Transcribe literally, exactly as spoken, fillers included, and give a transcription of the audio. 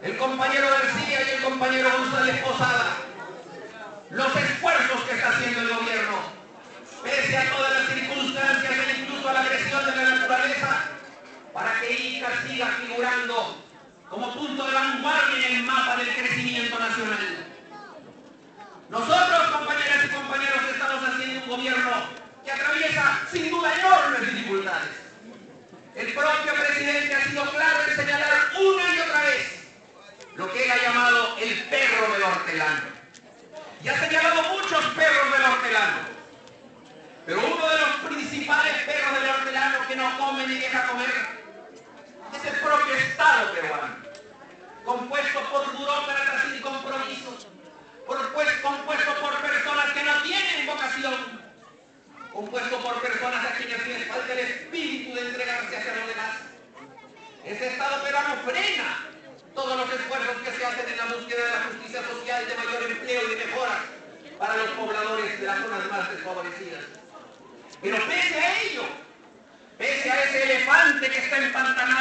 el compañero García y el compañero González Posada, los esfuerzos que está haciendo el gobierno, pese a todas las circunstancias e incluso a la agresión de la naturaleza, para que Ica siga figurando como punto de vanguardia en el mapa del crecimiento nacional. Nosotros, compañeras y compañeros, estamos haciendo un gobierno que atraviesa sin duda enormes dificultades. El propio presidente ha sido claro en señalar una y otra vez lo que él ha llamado el perro del hortelano. Y ha señalado muchos perros del hortelano. Pero uno de los principales perros del hortelano que no come ni deja comer es el propio Estado peruano, compuesto por burócratas sin compromiso, por, pues, compuesto por personas que no tienen vocación, compuesto por personas a quienes les falta el espíritu de entregarse hacia los demás. Ese Estado peruano frena todos los esfuerzos que se hacen en la búsqueda de la justicia social, de mayor empleo y de mejoras para los pobladores de las zonas más desfavorecidas. Pero pese a ello, pese a ese elefante que está empantanado